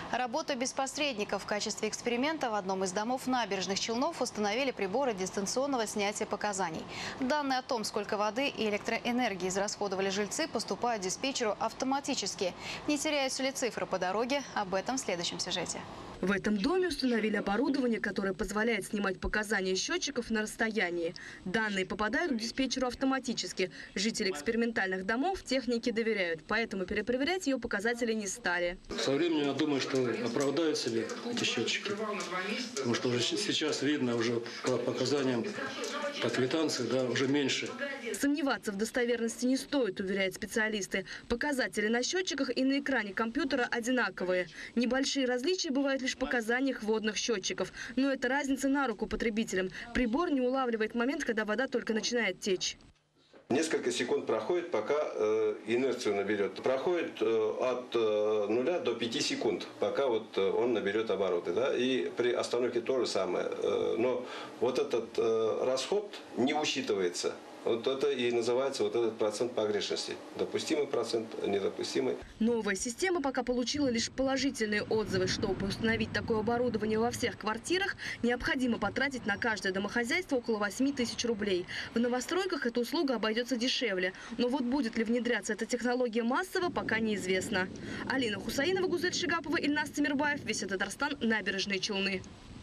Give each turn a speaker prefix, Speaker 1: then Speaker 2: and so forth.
Speaker 1: Работа без посредников. В качестве эксперимента в одном из домов набережных Челнов установили приборы дистанционного снятия показаний. Данные о том, сколько воды и электроэнергии израсходовали жильцы, поступают диспетчеру автоматически. Не теряются ли цифры по дороге? Об этом в следующем сюжете.
Speaker 2: В этом доме установили оборудование, которое позволяет снимать показания счетчиков на расстоянии. Данные попадают к диспетчеру автоматически. Жители экспериментальных домов технике доверяют, поэтому перепроверять ее показатели не стали.
Speaker 3: Со временем, я думаю, что оправдают себе эти счетчики. Потому что уже сейчас видно, уже по показаниям, по квитанции, да, уже меньше.
Speaker 2: Сомневаться в достоверности не стоит, уверяют специалисты. Показатели на счетчиках и на экране компьютера одинаковые. Небольшие различия бывают лишь в показаниях водных счетчиков. Но это разница на руку потребителям. Прибор не улавливает момент, когда вода только начинает течь.
Speaker 4: Несколько секунд проходит, пока инерцию наберет. Проходит от 0 до 5 секунд, пока вот он наберет обороты. Да? И при остановке то же самое. Но вот этот расход не учитывается. Вот это и называется вот этот процент погрешности. Допустимый процент, недопустимый.
Speaker 2: Новая система пока получила лишь положительные отзывы. Чтобы установить такое оборудование во всех квартирах, необходимо потратить на каждое домохозяйство около 8 тысяч рублей. В новостройках эта услуга обойдется дешевле. Но вот будет ли внедряться эта технология массово, пока неизвестно. Алина Хусаинова, Гузель Шигапова, Ильнас Тимирбаев, Весь Татарстан, Набережные Челны.